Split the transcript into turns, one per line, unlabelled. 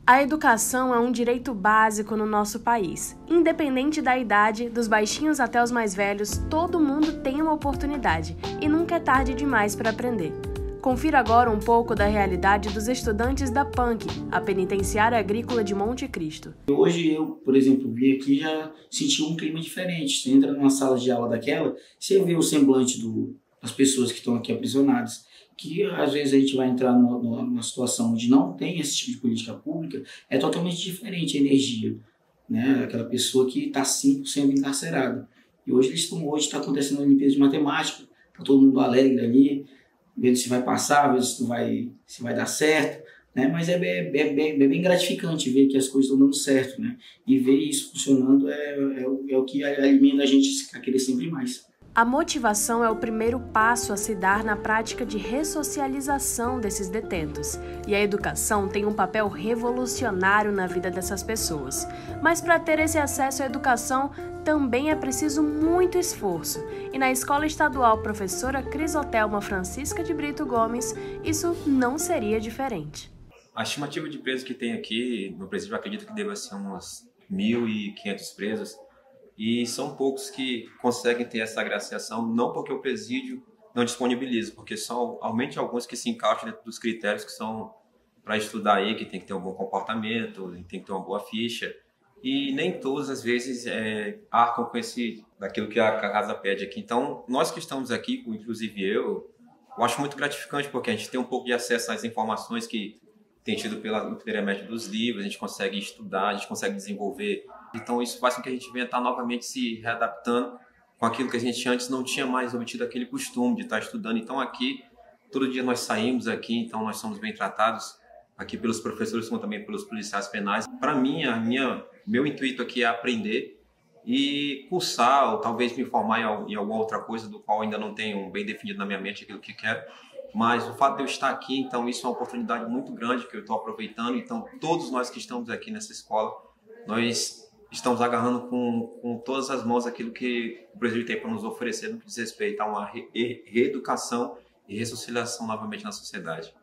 A educação é um direito básico no nosso país. Independente da idade, dos baixinhos até os mais velhos, todo mundo tem uma oportunidade e nunca é tarde demais para aprender. Confira agora um pouco da realidade dos estudantes da PANC, a Penitenciária Agrícola de Monte Cristo.
Hoje eu, por exemplo, vi aqui e já senti um clima diferente. Você entra numa sala de aula daquela, você vê o semblante das pessoas que estão aqui aprisionadas, que às vezes a gente vai entrar numa situação onde não tem esse tipo de política pública, é totalmente diferente a energia, né? Aquela pessoa que está 100% encarcerada. E hoje está acontecendo a limpeza de matemática, está todo mundo alegre ali, vendo se vai passar, vendo se vai dar certo, né? Mas é bem gratificante ver que as coisas estão dando certo, né? E ver isso funcionando é o que alimenta a gente a querer sempre mais.
A motivação é o primeiro passo a se dar na prática de ressocialização desses detentos, e a educação tem um papel revolucionário na vida dessas pessoas. Mas para ter esse acesso à educação, também é preciso muito esforço, e na Escola Estadual Professora Crisotelma Francisca de Brito Gomes, isso não seria diferente.
A estimativa de presos que tem aqui no presídio, eu acredito que deva ser uns 1.500 presos, e são poucos que conseguem ter essa graciação, não porque o presídio não disponibiliza, porque são realmente alguns que se encaixam dentro dos critérios que são para estudar aí, que tem que ter um bom comportamento, tem que ter uma boa ficha, e nem todas as vezes arcam com daquilo que a casa pede aqui. Então, nós que estamos aqui, inclusive eu acho muito gratificante, porque a gente tem um pouco de acesso às informações que tem tido pela intermédio dos livros, a gente consegue estudar, a gente consegue desenvolver. Então isso faz com que a gente venha estar novamente se readaptando com aquilo que a gente antes não tinha mais obtido aquele costume de estar estudando. Então aqui, todo dia nós saímos aqui, então nós somos bem tratados aqui pelos professores, como também pelos policiais penais. Para mim, meu intuito aqui é aprender e cursar, ou talvez me formar em alguma outra coisa do qual ainda não tenho bem definido na minha mente aquilo que quero. Mas o fato de eu estar aqui, então, isso é uma oportunidade muito grande que eu estou aproveitando. Então, todos nós que estamos aqui nessa escola, nós estamos agarrando com todas as mãos aquilo que o presídio tem para nos oferecer no que diz respeito a uma reeducação e ressocialização novamente na sociedade.